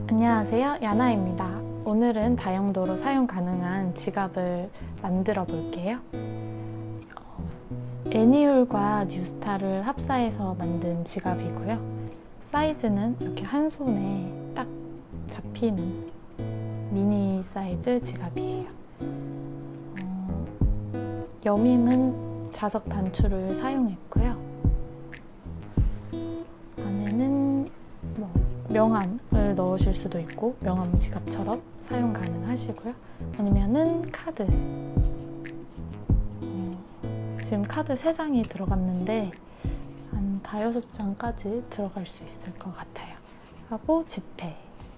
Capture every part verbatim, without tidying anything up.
안녕하세요, 야나입니다. 오늘은 다용도로 사용 가능한 지갑을 만들어 볼게요. 애니울과 뉴스타를 합사해서 만든 지갑이고요. 사이즈는 이렇게 한 손에 딱 잡히는 미니 사이즈 지갑이에요. 어, 여밈은 자석 단추를 사용했고요. 안에는 뭐 명함을 넣으실 수도 있고 명함 지갑처럼 사용 가능하시고요. 아니면은 카드. 어, 지금 카드 세 장이 들어갔는데 한 다여섯 장까지 들어갈 수 있을 것 같아요. 하고 지폐.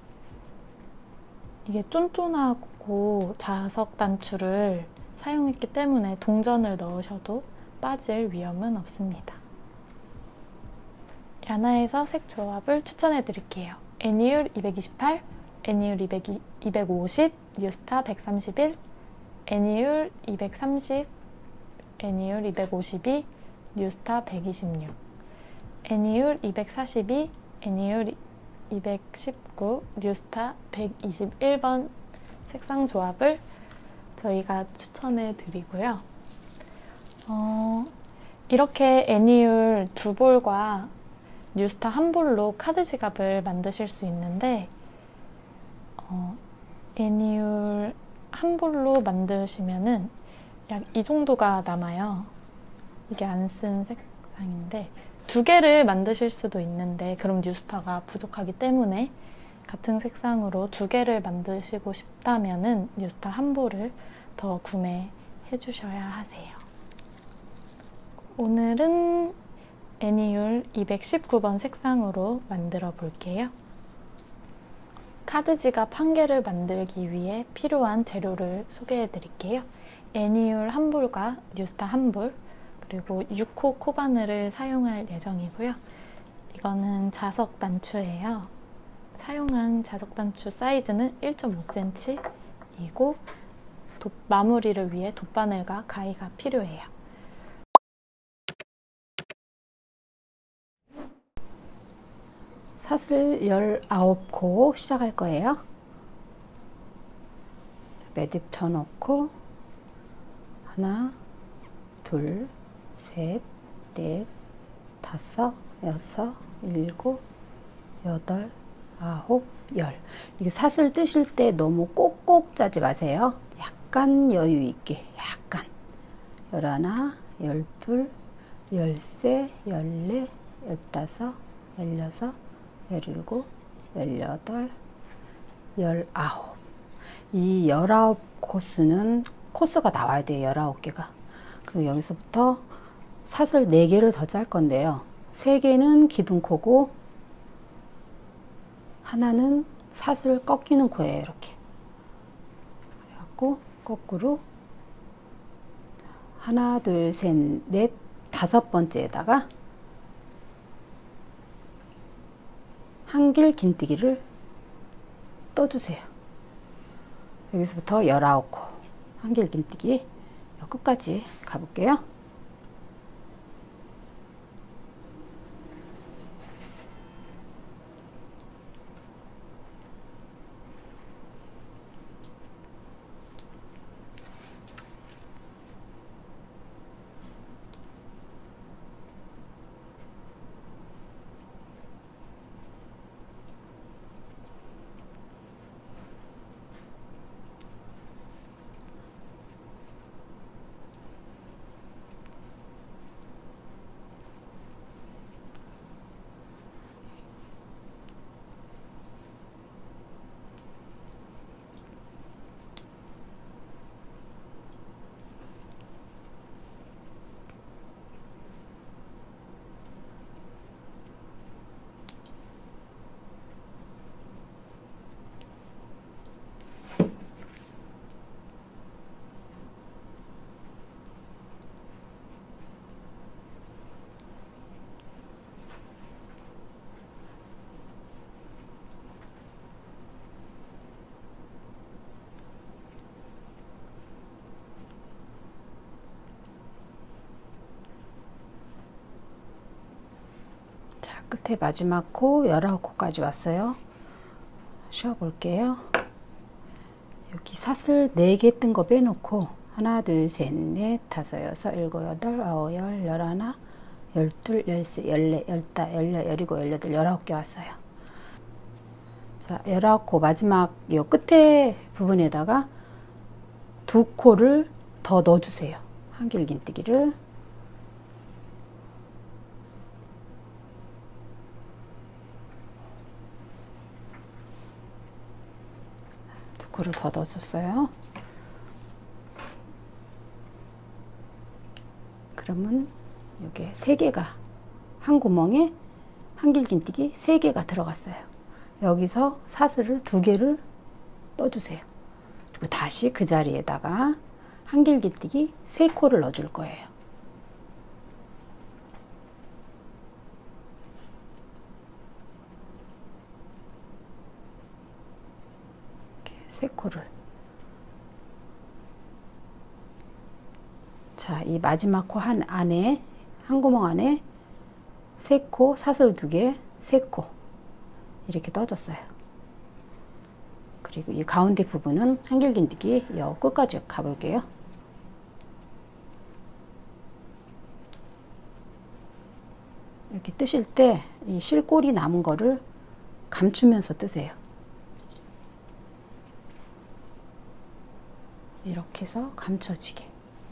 이게 쫀쫀하고 자석 단추를 사용했기 때문에 동전을 넣으셔도 빠질 위험은 없습니다. 야나에서 색 조합을 추천해 드릴게요. 애니울 이백이십팔, 애니울 이백오십, 뉴스타 백삼십일, 애니울 이백삼십, 애니울 이백오십이, 뉴스타 백이십육, 애니울 이백사십이, 애니울 이백십구, 뉴스타 백이십일 번 색상 조합을 저희가 추천해 드리고요. 어, 이렇게 애니울 두 볼과 뉴스타 한 볼로 카드 지갑을 만드실 수 있는데 어, 애니울 한 볼로 만드시면은 약 이 정도가 남아요. 이게 안 쓴 색상인데 두 개를 만드실 수도 있는데 그럼 뉴스타가 부족하기 때문에 같은 색상으로 두 개를 만드시고 싶다면은 뉴스타 한 볼을 더 구매해 주셔야 하세요. 오늘은 애니울 이백십구 번 색상으로 만들어 볼게요. 카드 지갑 한 개를 만들기 위해 필요한 재료를 소개해 드릴게요. 애니울 한 볼과 뉴스타 한 볼, 그리고 육 호 코바늘을 사용할 예정이고요. 이거는 자석 단추예요. 사용한 자석 단추 사이즈는 일 점 오 센티미터이고 마무리를 위해 돗바늘과 가위가 필요해요. 사슬 열아홉 코 시작할 거예요. 매듭 쳐놓고 하나, 둘, 셋, 넷, 다섯, 여섯, 일곱, 여덟, 아홉, 열. 이게 사슬 뜨실 때 너무 꼭꼭 짜지 마세요. 약간 여유 있게, 약간. 열하나, 열둘, 열세, 열네, 열다섯, 열여섯, 열일곱, 열여덟, 열아홉. 이 열아홉 코스는 코스가 나와야 돼요. 열아홉 개가. 그리고 여기서부터 사슬 네 개를 더 짤 건데요. 세 개는 기둥코고 하나는 사슬 꺾이는 코예요. 이렇게. 그래갖고 거꾸로 하나, 둘, 셋, 넷, 다섯 번째에다가 한길 긴뜨기를 떠주세요. 여기서부터 열아홉 코 한길 긴뜨기 끝까지 가볼게요. 끝에 마지막 코 열아홉 코까지 왔어요. 쉬어 볼게요. 여기 사슬 네 개 뜬 거 빼놓고 하나, 둘, 셋, 넷, 다섯, 여섯, 일곱, 여덟, 아홉, 열, 열하나, 열둘, 열세, 열네, 열다, 열여, 열일곱, 열여덟, 열아홉 개 왔어요. 자, 열아홉 코 마지막 요 끝에 부분에다가 두 코를 더 넣어주세요. 한길긴뜨기를. 두 코를 더 넣어줬어요. 그러면 이게 세 개가 한 구멍에 한길긴뜨기 세 개가 들어갔어요. 여기서 사슬을 두 개를 떠주세요. 그리고 다시 그 자리에다가 한길긴뜨기 세 코를 넣어줄 거예요. 이렇게 세 코를. 자, 이 마지막 코 한 안에, 한 구멍 안에 세 코, 사슬 두 개, 세 코 이렇게 떠줬어요. 그리고 이 가운데 부분은 한길긴뜨기 여 끝까지 가볼게요. 이렇게 뜨실 때 이 실골이 남은 거를 감추면서 뜨세요. 이렇게 해서 감춰지게.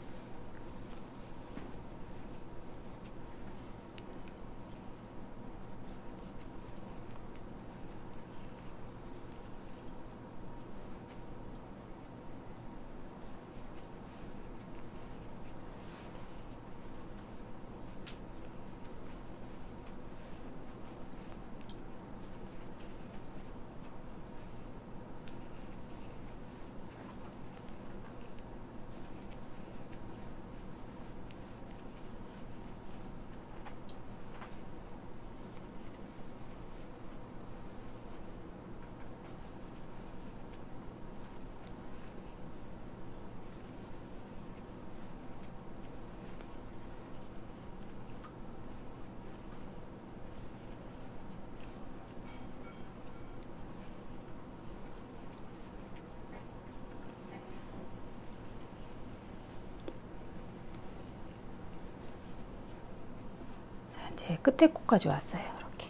이제 끝에 코까지 왔어요. 이렇게.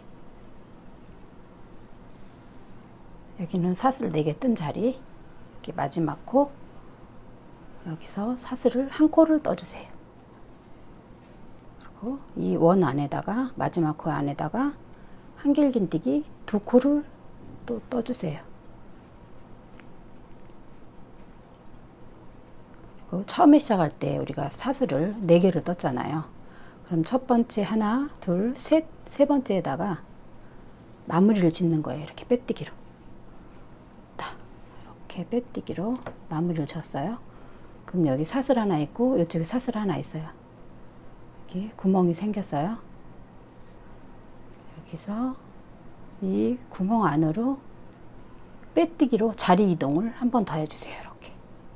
여기는 사슬 네 개 뜬 자리, 이렇게 마지막 코, 여기서 사슬을 한 코를 떠주세요. 그리고 이 원 안에다가, 마지막 코 안에다가 한길긴뜨기 두 코를 또 떠주세요. 그리고 처음에 시작할 때 우리가 사슬을 네 개를 떴잖아요. 그럼 첫 번째 하나, 둘, 셋, 세 번째에다가 마무리를 짓는 거예요. 이렇게 빼뜨기로. 딱 이렇게 빼뜨기로 마무리를 졌어요. 그럼 여기 사슬 하나 있고 이쪽에 사슬 하나 있어요. 여기 구멍이 생겼어요. 여기서 이 구멍 안으로 빼뜨기로 자리 이동을 한 번 더 해주세요. 이렇게.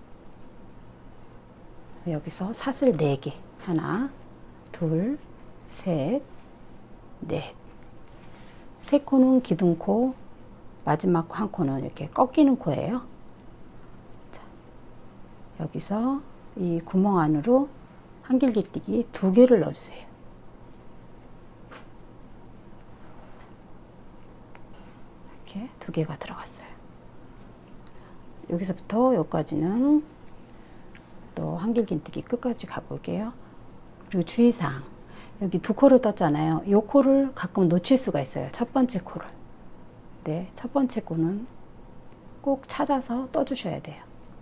여기서 사슬 네 개. 하나, 둘, 셋, 넷. 세 코는 기둥코, 마지막 한 코는 이렇게 꺾이는 코예요. 자, 여기서 이 구멍 안으로 한길긴뜨기 두 개를 넣어주세요. 이렇게 두 개가 들어갔어요. 여기서부터 여기까지는 또 한길긴뜨기 끝까지 가볼게요. 그리고 주의사항, 여기 두 코를 떴잖아요. 이 코를 가끔 놓칠 수가 있어요. 첫 번째 코를. 네, 첫 번째 코는 꼭 찾아서 떠주셔야 돼요.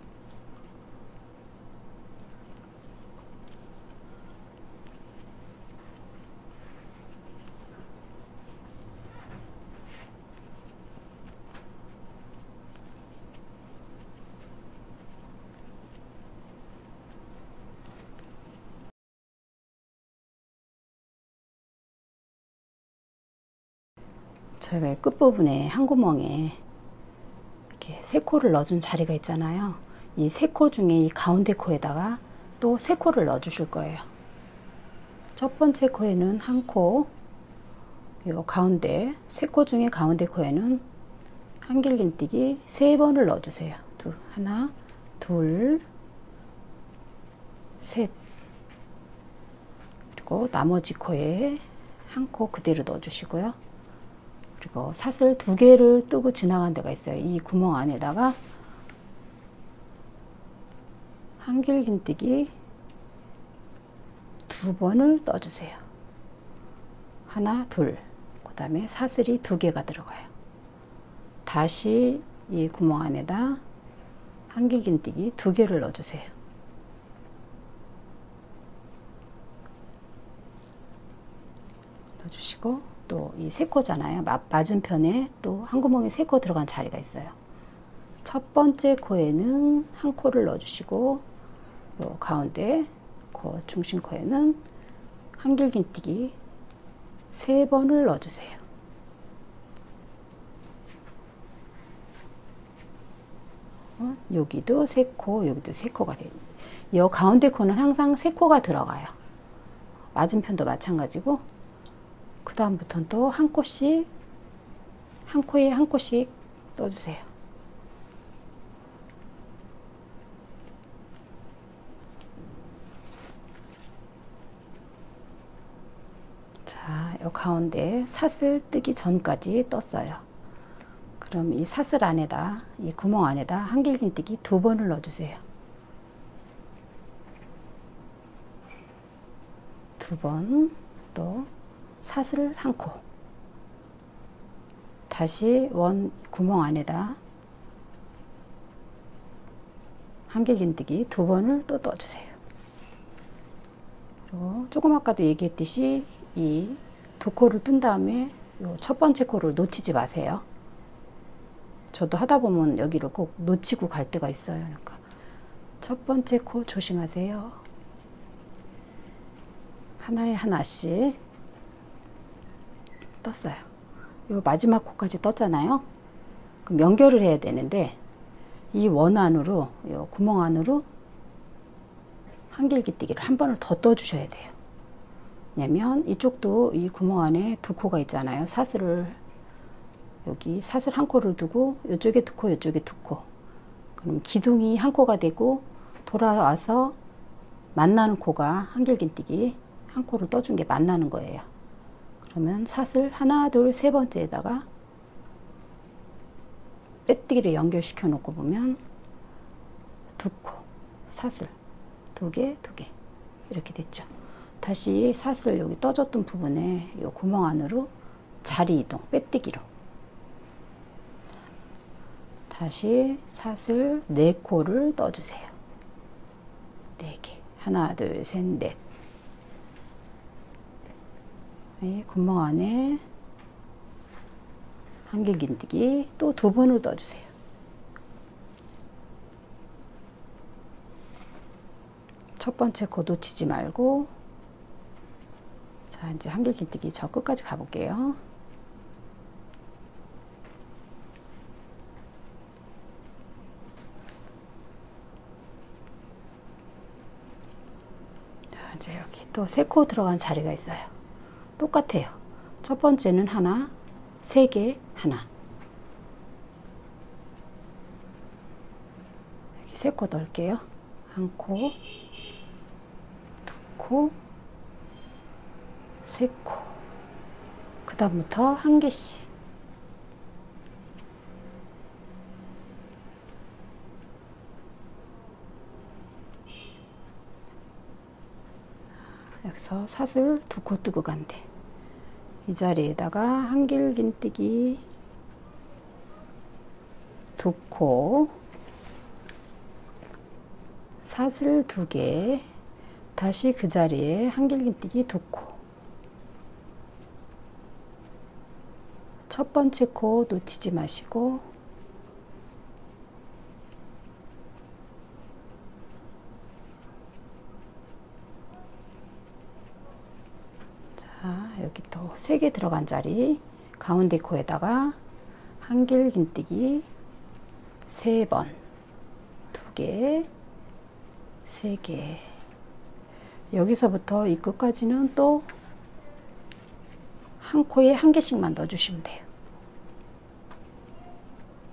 저희가 끝부분에 한 구멍에 이렇게 세 코를 넣어준 자리가 있잖아요. 이 세 코 중에 이 가운데 코에다가 또 세 코를 넣어 주실 거예요. 첫 번째 코에는 한 코, 요 가운데 세 코 중에 가운데 코에는 한길긴뜨기 세 번을 넣어주세요. 두, 하나, 둘, 셋. 그리고 나머지 코에 한 코 그대로 넣어주시고요. 그리고 사슬 두 개를 뜨고 지나간 데가 있어요. 이 구멍 안에다가 한길긴뜨기 두 번을 넣어주세요. 하나, 둘. 그 다음에 사슬이 두 개가 들어가요. 다시 이 구멍 안에다 한길긴뜨기 두 개를 넣어주세요. 넣어주시고 또 이 세 코잖아요. 맞은편에 또 한 구멍에 세 코 들어간 자리가 있어요. 첫 번째 코에는 한 코를 넣어주시고 요 가운데 코 중심 코에는 한길긴뜨기 세 번을 넣어주세요. 어, 여기도 세 코, 여기도 세 코가 돼요. 이 가운데 코는 항상 세 코가 들어가요. 맞은편도 마찬가지고 그 다음부터는 또 한 코씩 한 코에 한 코씩 넣어주세요. 자, 이 가운데 사슬 뜨기 전까지 떴어요. 그럼 이 사슬 안에다, 이 구멍 안에다 한길긴뜨기 두 번을 넣어주세요. 두 번, 또 사슬 한 코. 다시 원 구멍 안에다 한길긴뜨기 두 번을 또 넣어주세요. 그리고 조금 아까도 얘기했듯이 이 두 코를 뜬 다음에 요 첫 번째 코를 놓치지 마세요. 저도 하다 보면 여기를 꼭 놓치고 갈 때가 있어요. 그러니까 첫 번째 코 조심하세요. 하나에 하나씩 떴어요. 요 마지막 코까지 떴잖아요. 그럼 연결을 해야 되는데 이 원 안으로, 요 구멍 안으로 한길긴뜨기를 한 번을 더 떠주셔야 돼요. 왜냐면 이쪽도 이 구멍 안에 두 코가 있잖아요. 사슬을 여기 사슬 한 코를 두고 이쪽에 두 코, 이쪽에 두 코. 그럼 기둥이 한 코가 되고 돌아와서 만나는 코가 한길긴뜨기 한 코를 떠준 게 만나는 거예요. 그러면 사슬 하나, 둘, 세 번째에다가 빼뜨기를 연결시켜 놓고 보면 두 코, 사슬 두 개, 두 개 이렇게 됐죠. 다시 사슬 여기 떠줬던 부분에 이 구멍 안으로 자리 이동, 빼뜨기로 다시 사슬 네 코를 넣어주세요. 네 개. 하나, 둘, 셋, 넷. 이 구멍 안에 한길긴뜨기 또 두 번을 넣어주세요. 첫 번째 코 놓치지 말고, 자, 이제 한길긴뜨기 저 끝까지 가볼게요. 자, 이제 여기 또 세 코 들어간 자리가 있어요. 똑같아요. 첫 번째는 하나, 세 개, 하나. 여기 세 코 넣을게요. 한 코, 두 코, 세 코. 그 다음부터 한 개씩. 여기서 사슬 두 코 뜨고 간대. 이 자리에다가 한길긴뜨기 두 코, 사슬 두 개, 다시 그 자리에 한길긴뜨기 두 코. 첫 번째 코 놓치지 마시고, 자, 여기 또 세 개 들어간 자리 가운데 코에다가 한길긴뜨기 세 번, 두 개, 세 개. 여기서부터 이 끝까지는 또 한 코에 한 개씩만 넣어주시면 돼요.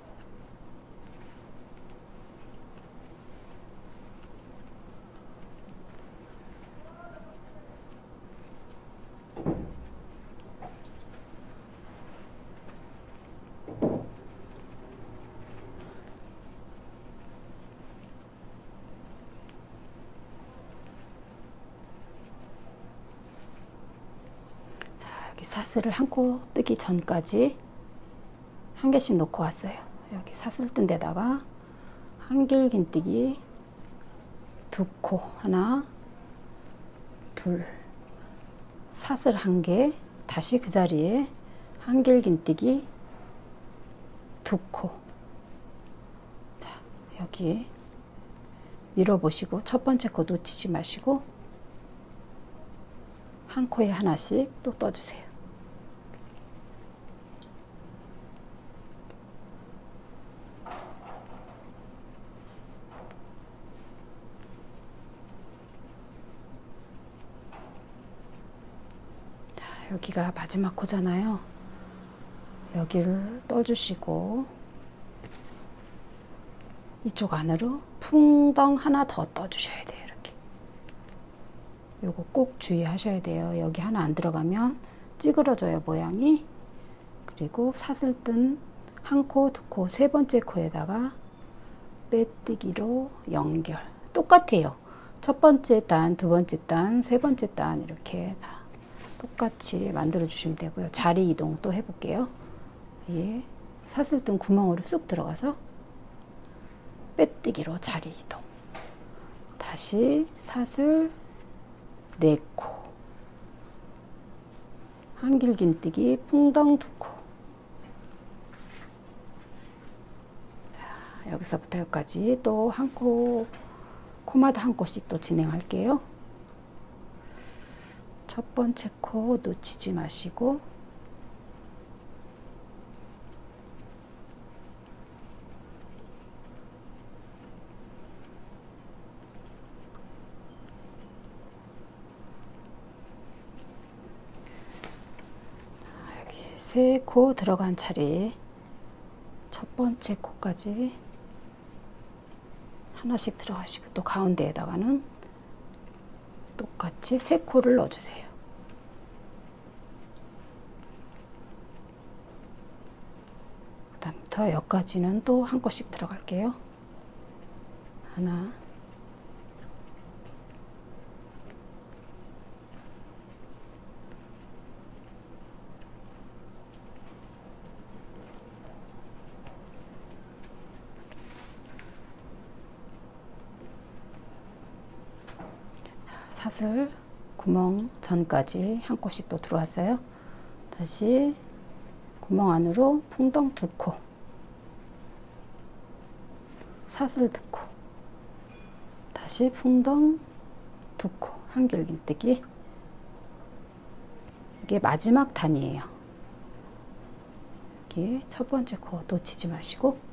사슬을 한 코 뜨기 전까지 한 개씩 놓고 왔어요. 여기 사슬 뜬 데다가 한길긴뜨기 두 코, 하나, 둘, 사슬 한 개, 다시 그 자리에 한길긴뜨기 두 코. 자, 여기 밀어보시고 첫 번째 코 놓치지 마시고 한 코에 하나씩 또 떠주세요. 여기가 마지막 코잖아요. 여기를 떠주시고 이쪽 안으로 풍덩 하나 더 떠주셔야 돼요. 이렇게. 요거 꼭 주의하셔야 돼요. 여기 하나 안 들어가면 찌그러져요, 모양이. 그리고 사슬 뜬 한 코, 두 코, 세 번째 코에다가 빼뜨기로 연결. 똑같아요. 첫 번째 단, 두 번째 단, 세 번째 단 이렇게 다 똑같이 만들어 주시면 되고요. 자리 이동 또 해볼게요. 예, 사슬 뜬 구멍으로 쑥 들어가서 빼뜨기로 자리 이동. 다시 사슬 네 코, 한길긴뜨기 풍덩 두 코. 자, 여기서부터 여기까지 또 한 코, 코마다 한 코씩 또 진행할게요. 첫 번째 코 놓치지 마시고 여기 세 코 들어간 자리 첫 번째 코까지 하나씩 들어가시고 또 가운데에다가는 똑같이 세 코를 넣어주세요. 그 다음부터 여기까지는 또 한 코씩 들어갈게요. 하나, 사슬 구멍 전까지 한 코씩 또 들어왔어요. 다시 구멍 안으로 풍덩 두 코, 사슬 두 코, 다시 풍덩 두 코, 한길긴뜨기. 이게 마지막 단이에요. 여기 첫 번째 코 놓치지 마시고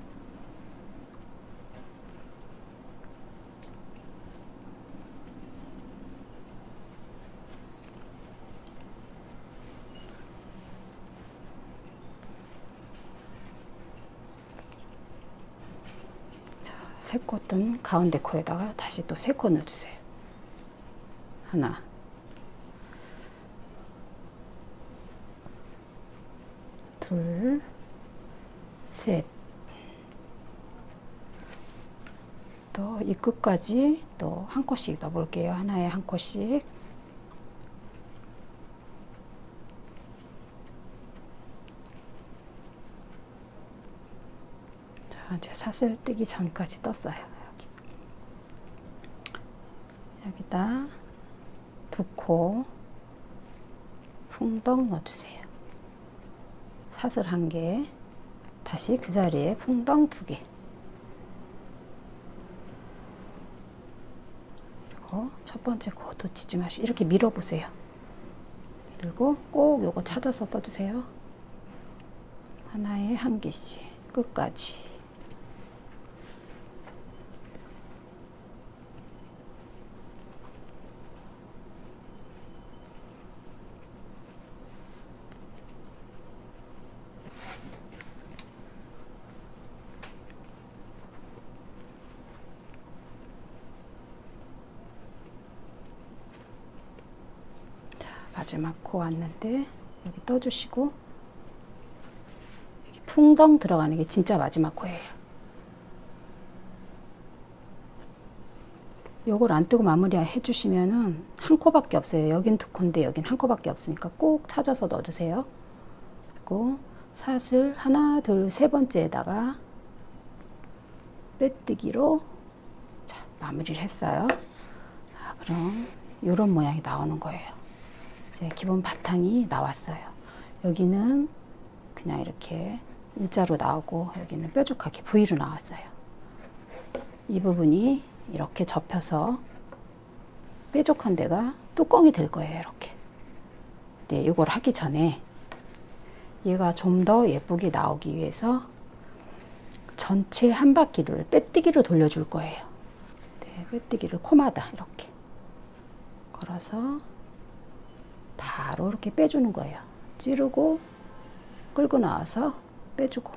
세 코 뜬 가운데 코에다가 다시 또 세 코 넣어주세요. 하나, 둘, 셋. 또 이 끝까지 또 한 코씩 넣어볼게요. 하나에 한 코씩. 이제 사슬 뜨기 전까지 떴어요. 여기. 여기다 두 코 풍덩 넣어주세요. 사슬 한 개, 다시 그 자리에 풍덩 두 개. 그리고 첫 번째 코 놓치지 마시고 이렇게 밀어보세요. 밀고 꼭 요거 찾아서 떠주세요. 하나에 한 개씩 끝까지. 마지막 코 왔는데 여기 떠주시고 여기 풍덩 들어가는 게 진짜 마지막 코예요. 요걸 안 뜨고 마무리 해주시면은 한 코밖에 없어요. 여긴 두 코인데 여긴 한 코밖에 없으니까 꼭 찾아서 넣어주세요. 그리고 사슬 하나, 둘, 세 번째에다가 빼뜨기로 자, 마무리를 했어요. 아, 그럼 이런 모양이 나오는 거예요. 이제 기본 바탕이 나왔어요. 여기는 그냥 이렇게 일자로 나오고 여기는 뾰족하게 V로 나왔어요. 이 부분이 이렇게 접혀서 뾰족한 데가 뚜껑이 될 거예요. 이렇게. 네, 이걸 하기 전에 얘가 좀 더 예쁘게 나오기 위해서 전체 한 바퀴를 빼뜨기로 돌려줄 거예요. 네, 빼뜨기를 코마다 이렇게 걸어서 바로 이렇게 빼주는 거예요. 찌르고 끌고 나와서 빼주고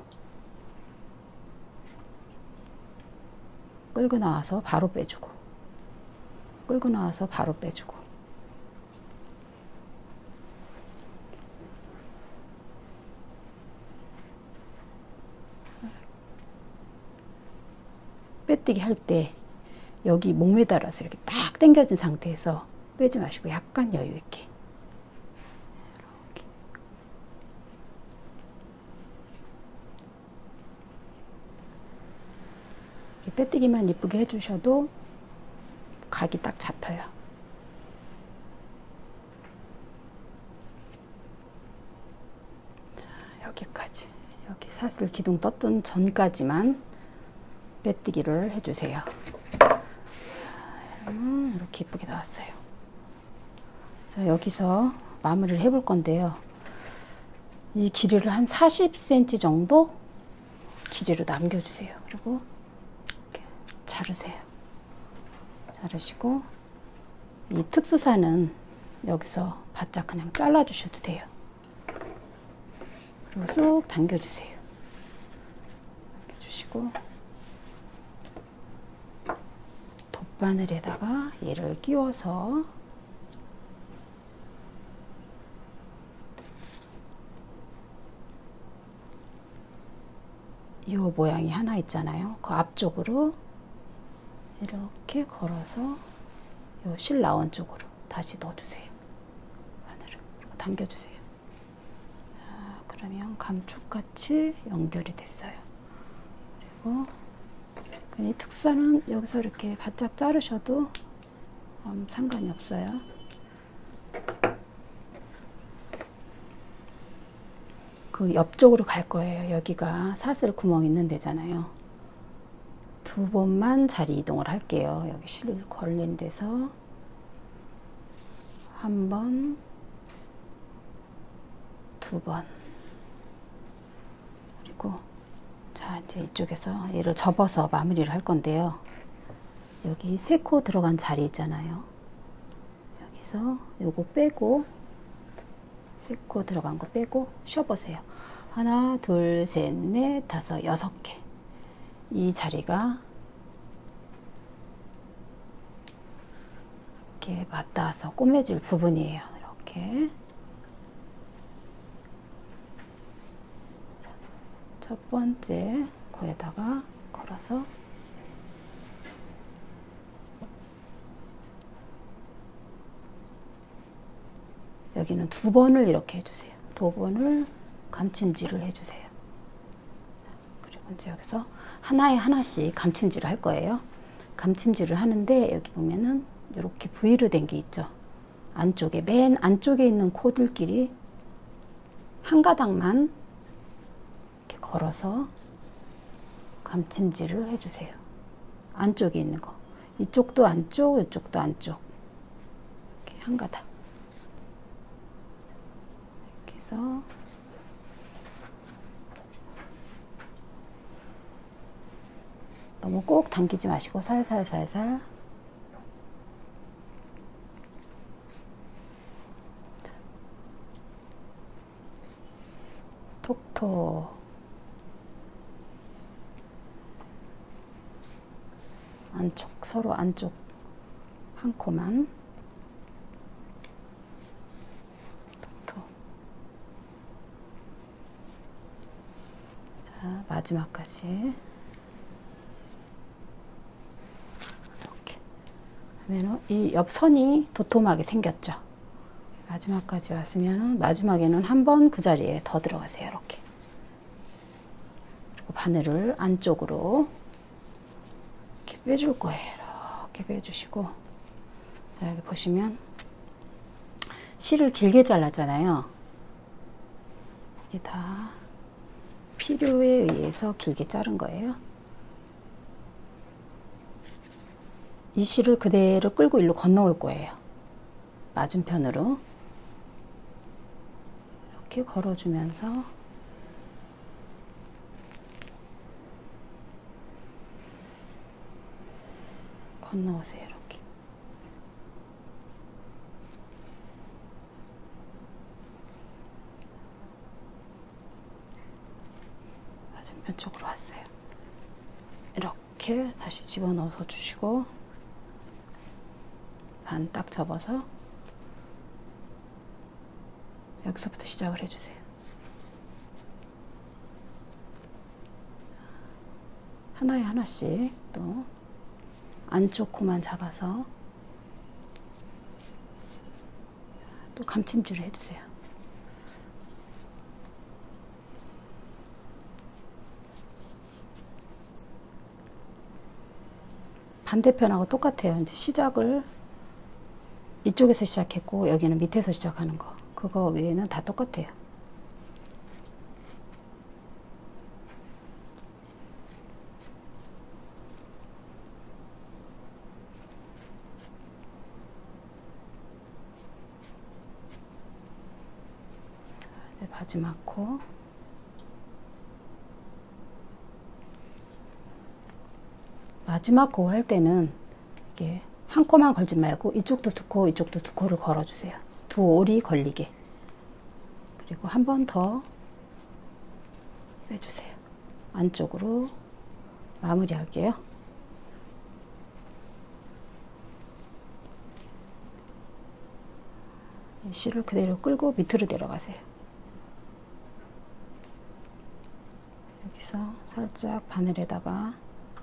끌고 나와서 바로 빼주고 끌고 나와서 바로 빼주고 빼뜨기 할 때 여기 목 매달아서 이렇게 딱 당겨진 상태에서 빼지 마시고 약간 여유 있게 이렇게 빼뜨기만 이쁘게 해주셔도 각이 딱 잡혀요. 자, 여기까지 여기 사슬 기둥 떴던 전까지만 빼뜨기를 해주세요. 음, 이렇게 이쁘게 나왔어요. 자, 여기서 마무리를 해볼 건데요. 이 길이를 한 사십 센티미터 정도 길이로 남겨주세요. 그리고 이렇게 자르세요. 자르시고 이 특수사는 여기서 바짝 그냥 잘라주셔도 돼요. 그리고 쑥 당겨주세요. 당겨주시고 돗바늘에다가 얘를 끼워서 이 모양이 하나 있잖아요. 그 앞쪽으로 이렇게 걸어서 요 실 나온 쪽으로 다시 넣어주세요. 바늘을 그리고 당겨주세요. 자, 그러면 감쪽같이 연결이 됐어요. 그리고 이 특수사는 여기서 이렇게 바짝 자르셔도 음, 상관이 없어요. 그 옆쪽으로 갈 거예요. 여기가 사슬 구멍 있는 데잖아요. 두 번만 자리 이동을 할게요. 여기 실 걸린 데서 한 번, 두 번. 그리고 자, 이제 이쪽에서 얘를 접어서 마무리를 할 건데요. 여기 세 코 들어간 자리 있잖아요. 여기서 요거 빼고 세 코 들어간 거 빼고 쉬어보세요. 하나, 둘, 셋, 넷, 다섯, 여섯 개. 이 자리가 이렇게 맞닿아서 꼬매질 부분이에요. 이렇게. 첫 번째 코에다가 걸어서 여기는 두 번을 이렇게 해주세요. 두 번을 감침질을 해주세요. 그리고 이제 여기서 하나에 하나씩 감침질을 할 거예요. 감침질을 하는데 여기 보면은 이렇게 V로 된 게 있죠. 안쪽에 맨 안쪽에 있는 코들끼리 한 가닥만 이렇게 걸어서 감침질을 해주세요. 안쪽에 있는 거. 이쪽도 안쪽, 이쪽도 안쪽. 이렇게 한 가닥. 이렇게 해서 너무 꼭 당기지 마시고 살살살살. 톡톡. 안쪽, 서로 안쪽 한 코만 톡톡. 자, 마지막까지 이렇게 그러면 이 옆선이 도톰하게 생겼죠. 마지막까지 왔으면 마지막에는 한 번 그 자리에 더 들어가세요. 이렇게. 그리고 바늘을 안쪽으로 이렇게 빼줄 거예요. 이렇게 빼주시고, 자, 여기 보시면 실을 길게 잘랐잖아요. 이게 다 필요에 의해서 길게 자른 거예요. 이 실을 그대로 끌고 일로 건너올 거예요. 맞은편으로 이렇게 걸어주면서 건너오세요. 이렇게. 맞은편 쪽으로 왔어요. 이렇게 다시 집어넣어서 주시고, 반 딱 접어서 여기서부터 시작을 해주세요. 하나에 하나씩 또 안쪽 코만 잡아서 또 감침질을 해주세요. 반대편하고 똑같아요. 이제 시작을 이쪽에서 시작했고 여기는 밑에서 시작하는 거, 그거 외에는 다 똑같아요. 이제 마지막 코, 마지막 코 할 때는 이게 한 코만 걸지 말고 이쪽도 두 코, 이쪽도 두 코를 걸어주세요. 두 올이 걸리게. 그리고 한 번 더 빼주세요. 안쪽으로 마무리할게요. 이 실을 그대로 끌고 밑으로 내려가세요. 여기서 살짝 바늘에다가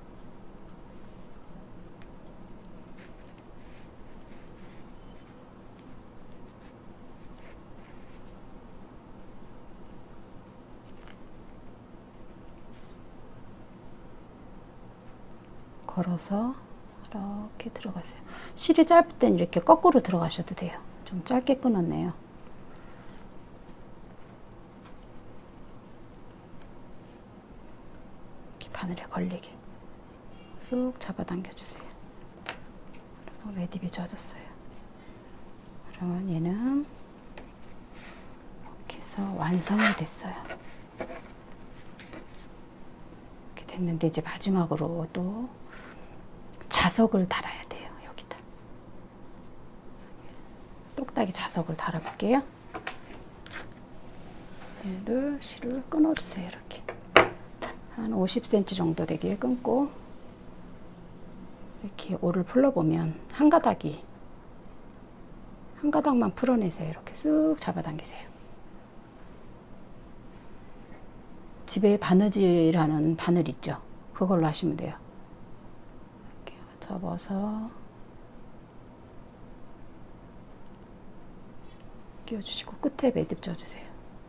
걸어서 이렇게 들어가세요. 실이 짧을 땐 이렇게 거꾸로 들어가셔도 돼요. 좀 짧게 끊었네요. 이렇게 바늘에 걸리게 쑥 잡아당겨 주세요. 그리고 매듭이 젖었어요. 그러면 얘는 이렇게 해서 완성이 됐어요. 이렇게 됐는데 이제 마지막으로 또 자석을 달아야 돼요. 여기다 똑딱이 자석을 달아볼게요. 얘를 실을 끊어주세요. 이렇게 한 오십 센티미터 정도 되게 끊고, 이렇게 올을 풀러보면 한 가닥이 한 가닥만 풀어내세요. 이렇게 쑥 잡아당기세요. 집에 바느질하는 바늘 있죠? 그걸로 하시면 돼요. 접어서 끼워주시고 끝에 매듭 쪄주세요.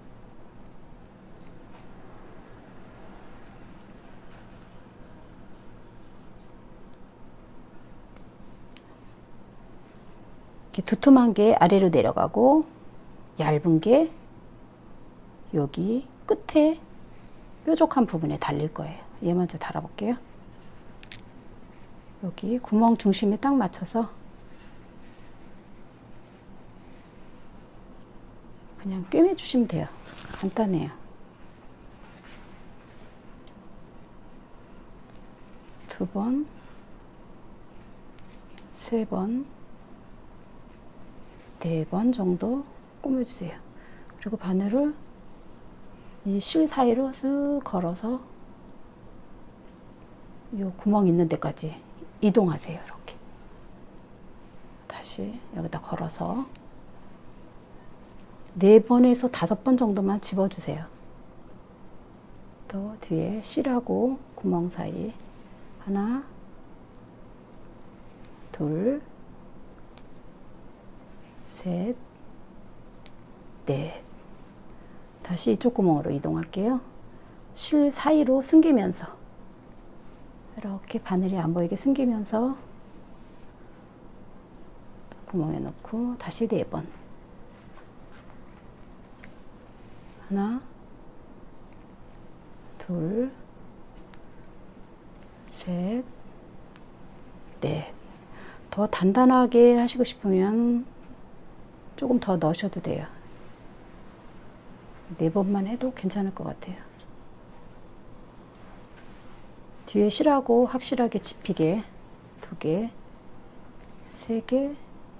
이렇게 두툼한 게 아래로 내려가고 얇은 게 여기 끝에 뾰족한 부분에 달릴 거예요. 얘 먼저 달아볼게요. 여기 구멍 중심에 딱 맞춰서 그냥 꿰매 주시면 돼요. 간단해요. 두 번, 세 번, 네 번 정도 꿰매주세요. 그리고 바늘을 이 실 사이로 쓱 걸어서 이 구멍 있는 데까지 이동하세요. 이렇게 다시 여기다 걸어서 네 번에서 다섯 번 정도만 집어주세요. 또 뒤에 실하고 구멍 사이 하나, 둘, 셋, 넷. 다시 이쪽 구멍으로 이동할게요. 실 사이로 숨기면서 이렇게 바늘이 안 보이게 숨기면서 구멍에 넣고 다시 네 번. 하나, 둘, 셋, 넷. 더 단단하게 하시고 싶으면 조금 더 넣으셔도 돼요. 네 번만 해도 괜찮을 것 같아요. 뒤에 실하고 확실하게 집히게 두 개, 세 개,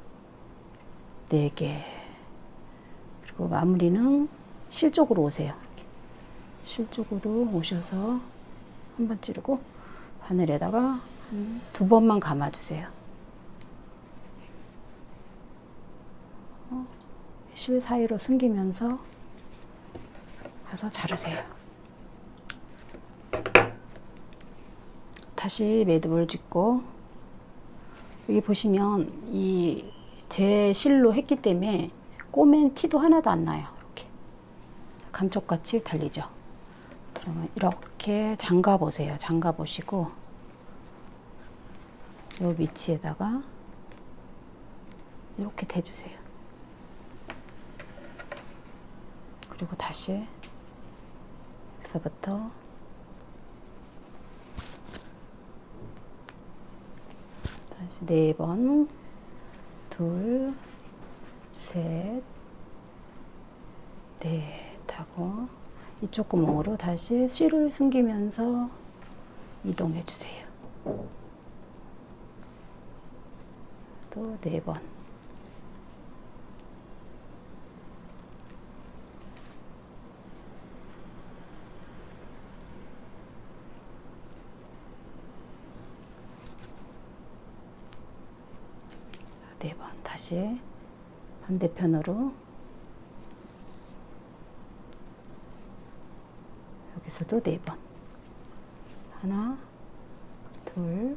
네 개. 그리고 마무리는 실 쪽으로 오세요. 실 쪽으로 오셔서 한번 찌르고 바늘에다가 두 번만 감아주세요. 실 사이로 숨기면서 가서 자르세요. 다시 매듭을 짓고 여기 보시면 이 제 실로 했기 때문에 꼬맨 티도 하나도 안 나요. 이렇게 감쪽같이 달리죠. 그러면 이렇게 잠가 보세요. 잠가 보시고 이 위치에다가 이렇게 대주세요. 그리고 다시 여기서부터 다시 네 번, 둘, 셋, 넷 하고 이쪽 구멍으로 다시 실을 숨기면서 이동해 주세요. 또 네 번. 네 번. 다시 반대편으로 여기서도 네 번. 하나, 둘,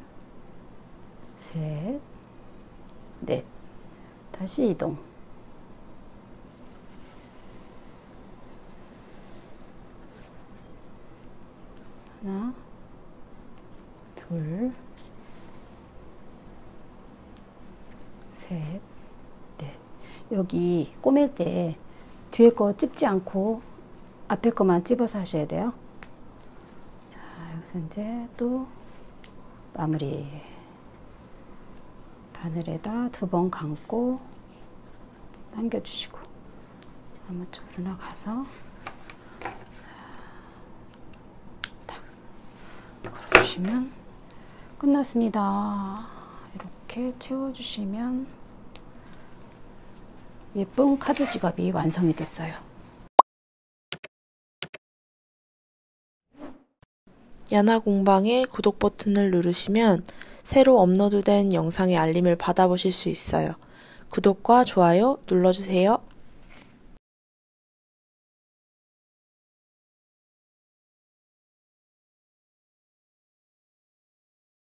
셋, 넷. 다시 이동. 하나, 둘, 셋, 넷. 여기 꼬맬 때 뒤에 거 찝지 않고 앞에 거만 찝어서 하셔야 돼요. 자, 여기서 이제 또 마무리. 바늘에다 두 번 감고 당겨주시고 아무 쪽으로나 가서 딱 걸어주시면 끝났습니다. 이렇게 채워주시면 예쁜 카드 지갑이 완성이 됐어요. 야나공방의 구독 버튼을 누르시면 새로 업로드된 영상의 알림을 받아보실 수 있어요. 구독과 좋아요 눌러주세요.